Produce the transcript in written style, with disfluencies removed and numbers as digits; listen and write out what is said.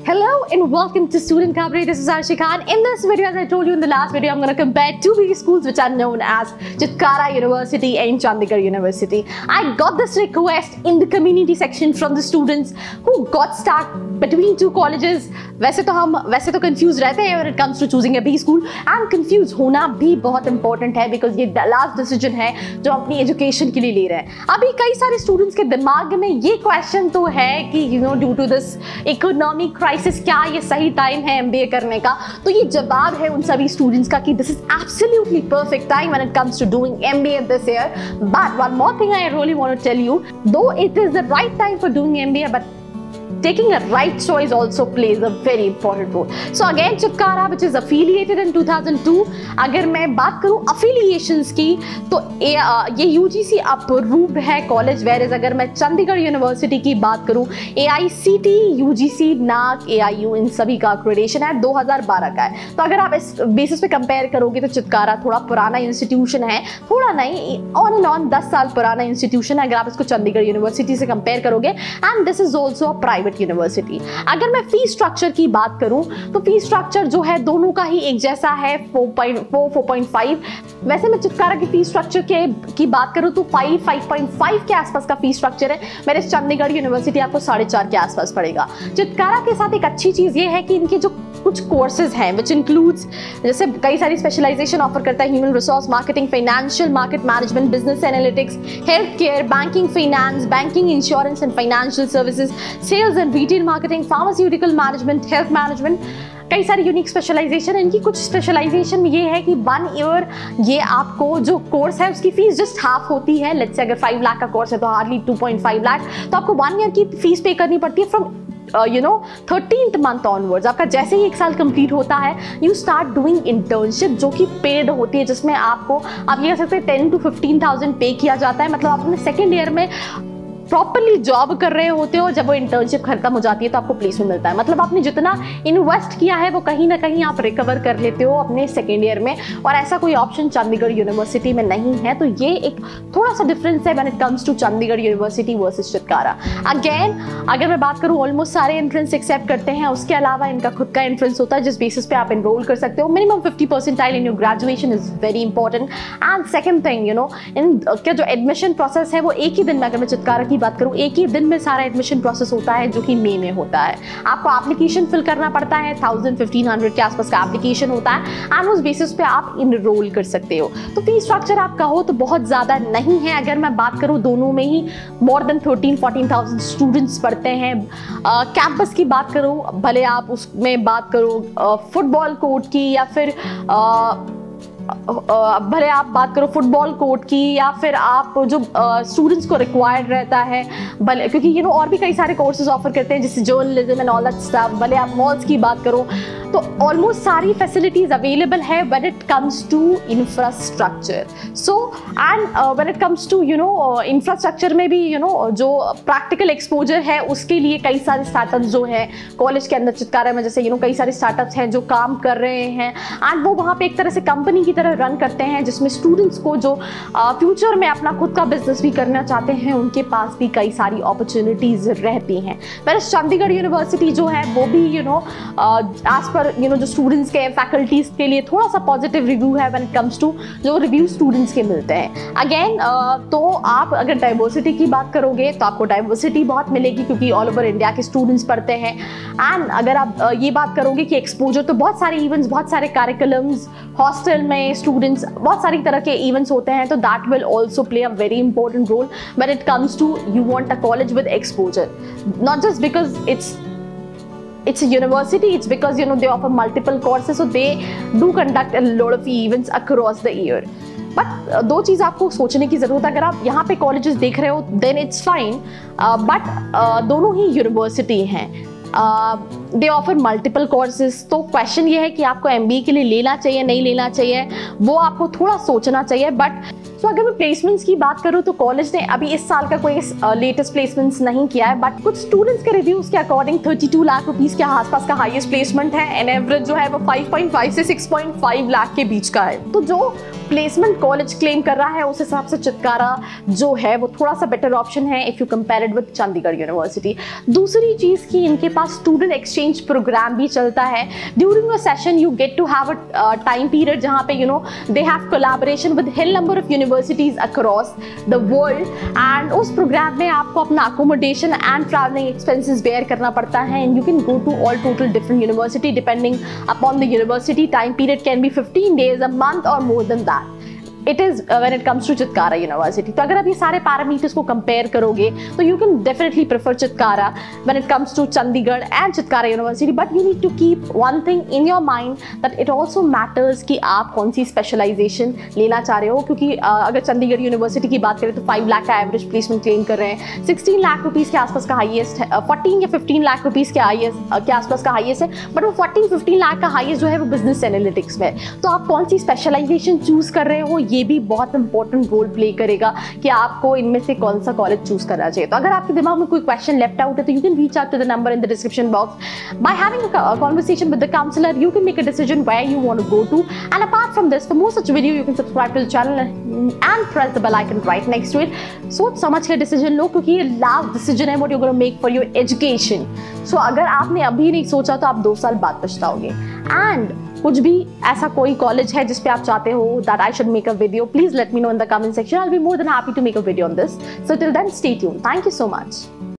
Hello and welcome to Student Cabaret. This is Arshi Khan. In this video, as I told you in the last video, I'm going to compare two big schools which are known as Chitkara University and Chandigarh University. I got this request in the community section from the students who got stuck between two colleges. वैसे तो confused रहते हैं when it comes to choosing a B school, and confused होना भी बहुत important है because ये last decision है जो अपनी education के लिए ले रहे हैं. अभी कई सारे students के दिमाग में ये question तो है कि due to this economic crisis क्या ये सही टाइम है MBA करने का. तो ये जवाब है उन सभी स्टूडेंट्स का कि this is absolutely perfect time when it comes to doing MBA this year. But one more thing I really want to tell you, though it is the right time for doing MBA, but taking a right choice also plays a very important role. So again, Chitkara, which is affiliated in 2002. अगर मैं बात करूँ affiliations की, तो ये UGC approved है college, whereas अगर मैं चंडीगढ़ यूनिवर्सिटी की बात करूँ, AICTE, UGC, NAAC, AIU इन सभी का accreditation है, 2012 का है. तो अगर आप इस बेसिस पे कंपेयर करोगे तो चित्कारा थोड़ा पुराना इंस्टीट्यूशन है, थोड़ा नहीं, ऑन एंड ऑन 10 साल पुराना इंस्टीट्यूशन है अगर आप इसको चंडीगढ़ यूनिवर्सिटी से कंपेयर करोगे. And this is also a private university. अगर मैं फी स्ट्रक्चर की बात करूं तो फी स्ट्रक्चर जो है दोनों का ही एक जैसा है, 4.5. वैसे मैं चित्कारा की फी स्ट्रक्चर की बात करूं तो 5.5 के आसपास का फी स्ट्रक्चर है, मेरे चंडीगढ़ यूनिवर्सिटी आपको 4.5 के आसपास पड़ेगा. चित्कारा के साथ एक अच्छी चीज ये है कि इनके जो कुछ कोर्सेज हैं विच इंक्लूड्स, जैसे कई सारी स्पेशलाइजेशन ऑफर करता है, human resource marketing, financial market management, business analytics, health care, banking finance, banking insurance and financial services, sales and retail marketing, pharmaceutical management, health management, कई सारी यूनिक स्पेशलाइजेशन. इनकी कुछ specialisation ये है कि 1 ईयर ये आपको जो कोर्स है उसकी फीस जस्ट हाफ होती है. लेट्स से अगर 5 लाख का कोर्स है तो हार्डली 2.5 लाख, तो आपको 1 ईयर की फीस पे करनी पड़ती है फ्रॉम 13th month onwards. आपका जैसे ही 1 साल कंप्लीट होता है, यू स्टार्ट डूइंग इंटर्नशिप जो कि पेड होती है, जिसमें आपको आप ये कह सकते हैं 10 to 15,000 पे किया जाता है. मतलब आप अपने सेकेंड ईयर में प्रॉपरली जॉब कर रहे होते हो, जब वो इंटर्नशिप खत्म हो जाती है तो आपको प्लेसमेंट मिलता है. मतलब आपने जितना इन्वेस्ट किया है वो कहीं ना कहीं आप रिकवर कर लेते हो अपने सेकेंड ईयर में, और ऐसा कोई ऑप्शन चंडीगढ़ यूनिवर्सिटी में नहीं है. तो ये एक थोड़ा सा डिफरेंस है when it comes to Chandigarh university versus Chitkara. Again अगर मैं बात करूँ, ऑलमोस्ट सारे एंट्रेंस एक्सेप्ट करते हैं, उसके अलावा इनका खुद का एंट्रेंस होता है जिस बेसिस पे आप एनरोल कर सकते हो. Minimum 50 percentile in your graduation is very important. And second thing, इनका जो एडमिशन प्रोसेस है वो एक ही दिन में, अगर मैं चित्कारा की बात करूँ, एक ही दिन में सारा एडमिशन प्रोसेस होता है जो कि मई में होता है. आपको एप्लीकेशन फिल करना पड़ता है, 1000-1500 के आसपास का एप्लीकेशन होता है, एंड उस बेसिस पे आप इनरोल कर सकते हो. तो फी स्ट्रक्चर आप कहो तो बहुत ज़्यादा नहीं है. अगर मैं बात करूँ, दोनों में ही मोर देन 13-14,000 स्टूडेंट्स पढ़ते हैं. कैंपस की बात करूँ, भले आप उसमें बात करो फुटबॉल कोर्ट की, या फिर भले आप बात करो फुटबॉल कोर्ट की, या फिर आप जो स्टूडेंट्स को रिक्वायर्ड रहता है, भले क्योंकि और भी कई सारे कोर्सेज ऑफर करते हैं जैसे journalism and all that stuff. भले आप मॉल्स की बात करो, तो ऑलमोस्ट सारी फैसिलिटीज अवेलेबल है when it comes to infrastructure. So and when it comes to infrastructure में भी जो प्रैक्टिकल एक्सपोजर है उसके लिए कई सारे स्टार्टअप्स जो है कॉलेज के अंदर चित्कारा में, जैसे कई सारे स्टार्टअप्स हैं जो काम कर रहे हैं, एंड वो वहाँ पे एक तरह से कंपनी की तरह रन करते हैं, जिसमें स्टूडेंट्स को जो फ्यूचर में अपना खुद का बिजनेस भी करना चाहते हैं उनके पास भी कई सारी अपॉर्चुनिटीज रहती हैं. पर चंडीगढ़ यूनिवर्सिटी जो है वो भी एज पर जो स्टूडेंट्स के फैकल्टीज के लिए थोड़ा सा पॉजिटिव रिव्यू है व्हेन इट कम्स टू जो रिव्यू स्टूडेंट्स के मिलते हैं. अगेन तो आप अगर डाइवर्सिटी की बात करोगे तो आपको डाइवर्सिटी बहुत मिलेगी क्योंकि ऑल ओवर इंडिया के स्टूडेंट्स पढ़ते हैं. एंड अगर आप ये बात करोगे कि एक्सपोजर, तो बहुत सारे इवेंट्स, बहुत सारे कार्यक्रम्स, हॉस्टल में स्टूडेंट्स, बहुत सारी तरह के इवेंट्स होते हैं, तो that will also play a very important role when it comes to you want a college with exposure. Not just because it's a university, it's because they offer multiple courses, so they do conduct a lot of events across the year. But दो चीज़ आपको सोचने की ज़रूरत है. अगर आप यहाँ पे कॉलेजेस देख रहे हो देन इट्स फाइन, बट दोनों ही यूनिवर्सिटी हैं, दे ऑफर मल्टीपल कोर्सेज. तो क्वेश्चन ये है कि आपको MBA के लिए लेना चाहिए नहीं लेना चाहिए, वो आपको थोड़ा सोचना चाहिए. बट सो अगर मैं प्लेसमेंट्स की बात करूँ तो कॉलेज ने अभी इस साल का कोई लेटेस्ट प्लेसमेंट्स नहीं किया है, बट कुछ स्टूडेंट्स के रिव्यूज के अकॉर्डिंग 32 लाख रुपीस के आसपास का हाईएस्ट प्लेसमेंट है एंड एवरेज जो है वो 5.5 से 6.5 लाख के बीच का है। तो जो प्लेसमेंट कॉलेज क्लेम कर रहा है उस हिसाब से चितकारा जो है वो थोड़ा सा बेटर ऑप्शन है if you compare it with Chandigarh university. दूसरी चीज की इनके पास स्टूडेंट एक्सचेंज प्रोग्राम भी चलता है। During a session you get to have a time period जहां पे they have collaboration with hill number of universities across the world and उस प्रोग्राम में आपको अपना accommodation and travelling expenses bear करना पड़ता है and you can go to all total different university depending upon the university. Time period can be 15 days, a month or more than that. It is when it comes to Chitkara university. तो अगर आप ये सारे parameters को compare करोगे तो you can definitely prefer Chitkara when it comes to Chandigarh and Chitkara university. But you need to keep one thing in your mind that it also matters कि आप कौन सी स्पेशलाइजेशन लेना चाह रहे हो, क्योंकि अगर चंडीगढ़ यूनिवर्सिटी की बात करें तो 5 लाख का एवरेज प्लेसमेंट क्लेम कर रहे हैं, 16 लाख रुपीज़ के आसपास का हाईएस्ट है, 14 या 15 लाख रुपीज़ के आसपास का हाईएस्ट है, बट वो 14-15 लाख का हाईएस्ट जो है वो बिजनेस एनालिटिक्स में है। तो आप कौन सी स्पेशलाइजेशन चूज कर रहे हो ये भी बहुत इंपॉर्टेंट रोल प्ले करेगा कि आपको इनमें से कौन सा कॉलेज चूज करना चाहिए। तो अगर आपके दिमाग में कोई क्वेश्चन लेफ्ट आउट है तो you can reach out to the number in the description box. By having a conversation with the counsellor you can make a decision where you want to go to and apart from this for more such video you can subscribe to the channel and press the bell icon right next to it. सोच समझ के decision लो क्योंकि ये last decision है what you gonna make for your education. So अगर आपने अभी नहीं सोचा तो आप 2 साल बाद पछताओगे। एंड कुछ भी ऐसा कोई कॉलेज है जिस पे आप चाहते हो that I should make a video, please let me know in the comment section. I'll be more than happy to make a video on this. So till then, stay tuned. Thank you so much.